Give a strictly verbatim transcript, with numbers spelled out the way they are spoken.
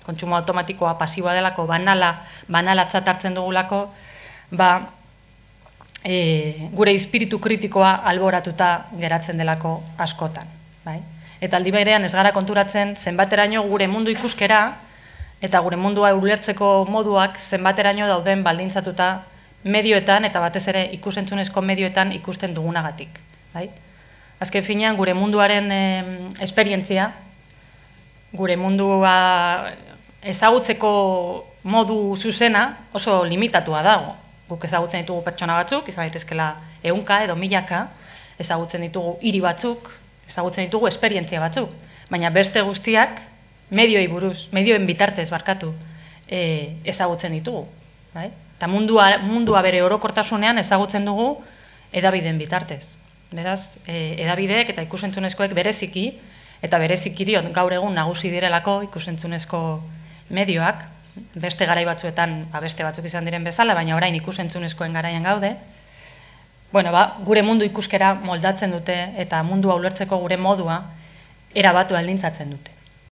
kontsumo automatikoa pasiboa delako, banala, banalatzat hartzen dugulako, ba, e, gure espiritu kritikoa alboratuta geratzen delako askotan. Bai? Eta aldi berean ez gara konturatzen zenbateraino gure mundu ikuskera eta gure mundua ulertzeko moduak zenbateraino dauden baldintzatuta medioetan eta batez ere ikusentzunezko medioetan ikusten dugunagatik. Bai? Azken finean gure munduaren e, esperientzia, gure mundua ezagutzeko modu zuzena oso limitatua dago. Guk ezagutzen ditugu pertsona batzuk, izan daitezkela ehunka edo milaka, ezagutzen ditugu hiri batzuk, ezagutzen ditugu esperientzia batzuk, baina beste guztiak medioi buruz, medioen bitartez barkatu e, ezagutzen ditugu. Bai? Eta mundua, mundua bere orokortasunean ezagutzen dugu edabideen bitartez. Beraz, e, edabideek eta ikusentzunezkoek bereziki, eta bereziki diot gaur egun nagusi direlako ikusentzunezko medioak, beste garai batzuetan beste batzuk izan diren bezala, baina orain ikusentzunezkoen garaian gaude, bueno, ba, gure mundu ikuskera moldatzen dute eta mundua ulertzeko gure modua erabatu aldintzatzen dute.